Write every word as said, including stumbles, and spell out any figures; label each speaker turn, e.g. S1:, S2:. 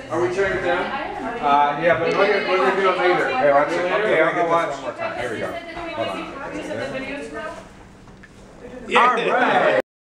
S1: Are we turning it down?
S2: Uh, yeah, but what are you going to do later? Hey, watch it. Okay, I'll go watch one more time. Here we go. Hold on.
S3: Yeah.
S2: All right.